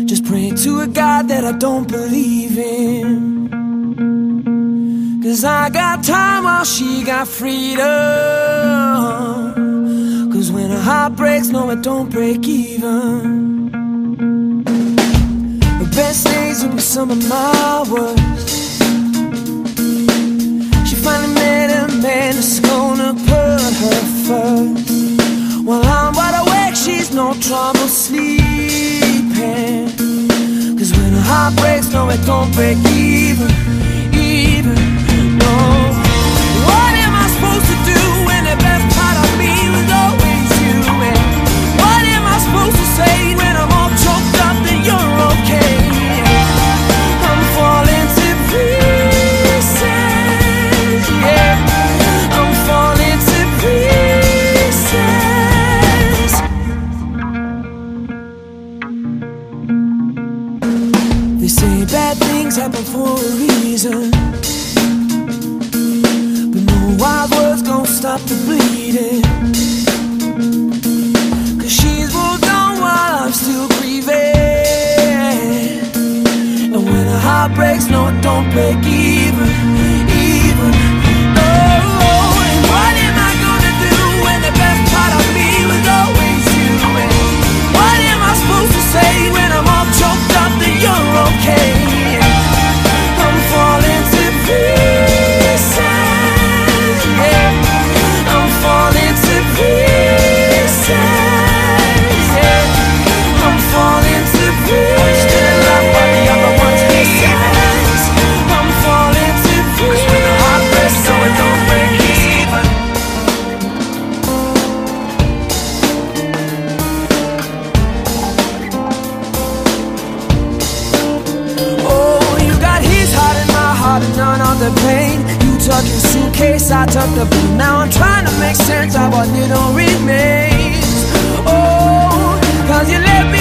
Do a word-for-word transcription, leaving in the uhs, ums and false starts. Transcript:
just praying to a God that I don't believe in. Cause I got time while she got freedom. Cause when a heart breaks, no, it don't break even. The best days will be some of my worst. She finally met a man that's gonna put her first. While I'm wide awake, she's no trouble sleeping. Cause when a heart breaks, no, it don't break even, even, no. What am I supposed to do when the best part of me was always you? And what am I supposed to say when I'm all choked up that you're okay? I'm falling to pieces, yeah. I'm falling to pieces. They say bad things happen for a reason, but no wild words gon' stop the bleeding. Cause she's moved on while I'm still grieving. And when a heart breaks, no, it don't break even, even, no. And what am I gonna do when the best part of me was always you? And what am I supposed to say when I'm all choked up that you're okay? I'm falling to pieces, yeah. I'm falling to pieces, yeah. I'm falling to pieces. Still love by the other one's pieces. I'm falling to pieces. Cause when the heart breaks, no, it don't break even. Oh, you got his heart and my heart and none of the pain. You took your suitcase, I took the blue. Now I'm trying to make sense of what little remains. Oh, cause you let me